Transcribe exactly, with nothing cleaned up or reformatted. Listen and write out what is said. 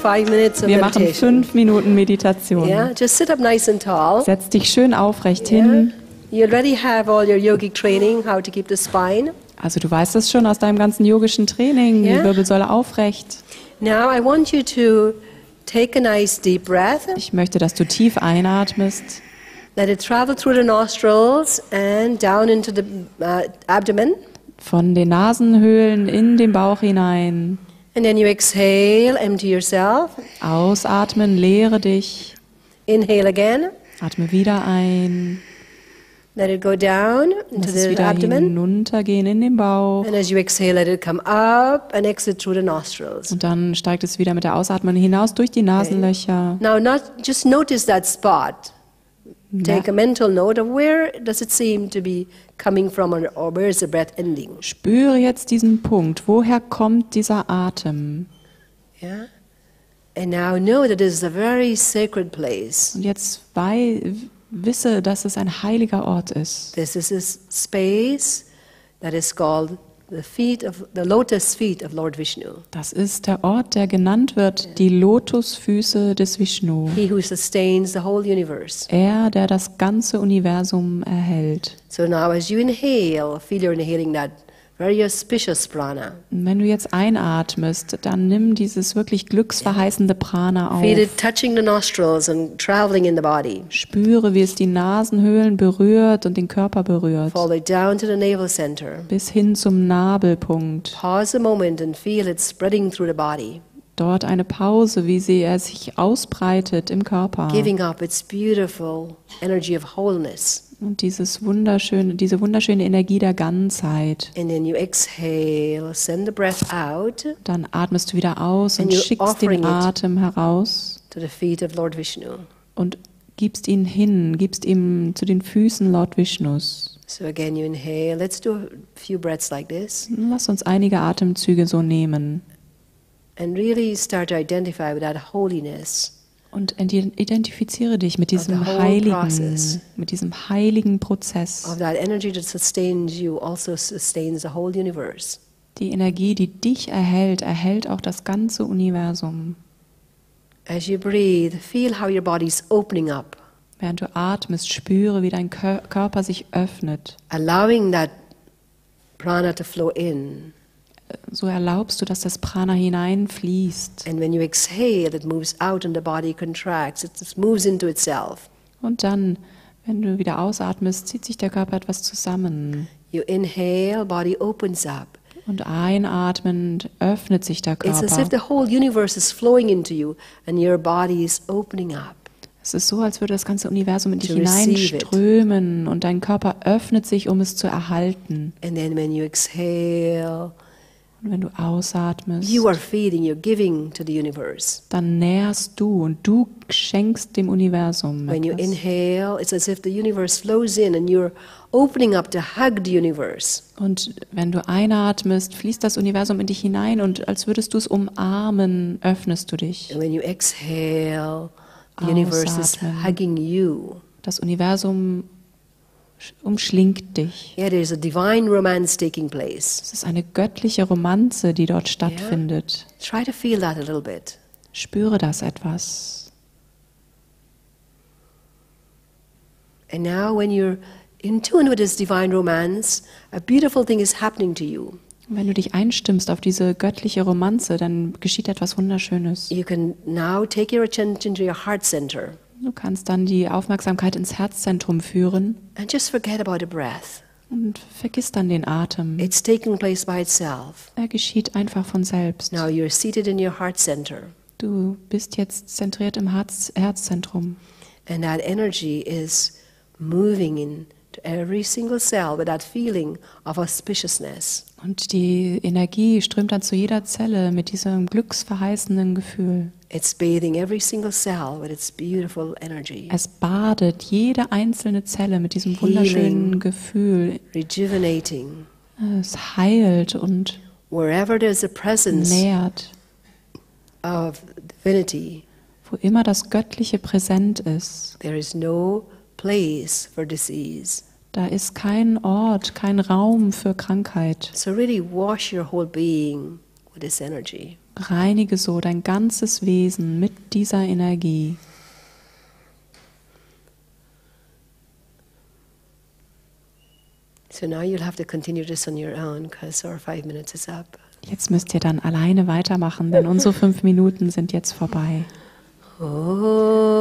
five minutes of Wir machen meditation. fünf Minuten Meditation. Yeah, just sit up nice and tall. Setz dich schön aufrecht Yeah. hin. You already have all your yogic training, how to keep the spine. Also du weißt es schon aus deinem ganzen yogischen Training, Ja. die Wirbelsäule aufrecht. Now I want you to take a nice deep breath. Ich möchte, dass du tief einatmest. Let it travel through the nostrils and down into the uh, abdomen. Von den Nasenhöhlen in den Bauch hinein. And then you exhale, empty yourself. Ausatmen, leere dich. Inhale again. Atme wieder ein. Let it go down into Lass es the wieder abdomen. hinuntergehen in den Bauch. And as you exhale, let it come up and exit through the nostrils. Und dann steigt es wieder mit der Ausatmung hinaus durch die Nasenlöcher. Now, not just notice that spot. Take a mental note of where does it seem to be coming from, or, or where is the breath ending. Spüre jetzt diesen Punkt. Woher kommt dieser Atem? Yeah. And now know that this is a very sacred place. Und jetzt wei wisse, dass es ein heiliger Ort ist. This is a space that is called the feet of the lotus feet of Lord Vishnu. Das ist der Ort, der genannt wird, die Lotusfüße des Vishnu. He who sustains the whole universe. Er, der das ganze Universum erhält. So now as you inhale, feel you're inhaling that very auspicious prana. Und wenn du jetzt einatmest, dann nimm dieses wirklich glücksverheißende Prana Feel auf. it touching the nostrils and traveling in the body. Spüre, wie es die Nasenhöhlen berührt und den Körper berührt. Follow it down to the navel center. Bis hin zum Nabelpunkt. Pause a moment and feel it spreading through the body. Dort eine Pause, wie sie er sich ausbreitet im Körper. Giving up its beautiful energy of wholeness. Und dieses wunderschöne, diese wunderschöne Energie der Ganzheit. And then you exhale, send the breath out Dann atmest du wieder aus und And you're schickst offering den it. Atem heraus to the feet of Lord Vishnu. und gibst ihn hin, gibst ihm zu den Füßen Lord Vishnus. So again you inhale. Let's do a few breaths like this. Lass uns einige Atemzüge so nehmen And really start to identify with that holiness. und identifiziere dich mit the diesem whole heiligen, process. mit diesem heiligen Prozess. Of that energy that sustains you also sustains the whole universe. Die Energie, die dich erhält, erhält auch das ganze Universum. As you breathe, feel how your body's opening up, Während du atmest, spüre, wie dein Kör- Körper sich öffnet. allowing that prana to flow in. So erlaubst du, dass das Prana hineinfließt. And when you exhale, it moves out and the body contracts. It just moves into itself. Und dann, wenn du wieder ausatmest, zieht sich der Körper etwas zusammen. You inhale, body opens up. Und einatmend öffnet sich der It's as if Körper. the whole universe is flowing into you and your body is opening up. Es ist so, als würde das ganze Universum in dich To receive it. hineinströmen und dein Körper öffnet sich, um es zu erhalten. And then when you exhale, Und wenn du ausatmest, you are feeding, you're giving to the universe. dann nährst du und du schenkst dem Universum When you etwas. inhale, it's as if the universe flows in and you're opening up to hug the universe. Und wenn du einatmest, fließt das Universum in dich hinein und als würdest du es umarmen, öffnest du dich. And when you exhale, the universe is Ausatmen. hugging you. Das Universum umschlingt dich. Yeah, there's a divine romance taking place. Es ist eine göttliche Romanze, die dort stattfindet. Try to feel that a little bit. Spüre das etwas. And now when you're in tune with this divine romance, a beautiful thing is happening to you. Und wenn du dich einstimmst auf diese göttliche Romanze, dann geschieht etwas Wunderschönes. You can now take your attention to your heart center Du kannst dann die Aufmerksamkeit ins Herzzentrum führen and just forget about the breath. und vergiss dann den Atem. It's taking place by itself. Er geschieht einfach von selbst. Now you're seated in your heart center, Du bist jetzt zentriert im Herz Herzzentrum. and that energy is moving into every single cell with that feeling of auspiciousness. Und die Energie strömt dann zu jeder Zelle mit diesem glücksverheißenden Gefühl. It's bathing every single cell with its beautiful energy, Es badet jede einzelne Zelle mit diesem wunderschönen Healing. Gefühl. rejuvenating. Es heilt und Wherever there's a presence nährt. of divinity, Wo immer das Göttliche präsent ist, there is no place for disease. da ist kein Ort, kein Raum für Krankheit. So really wash your whole being with this energy. Reinige so dein ganzes Wesen mit dieser Energie. So now you'll have to continue this on your own because our five minutes is up. Jetzt müsst ihr dann alleine weitermachen, denn unsere fünf Minuten sind jetzt vorbei. Oh.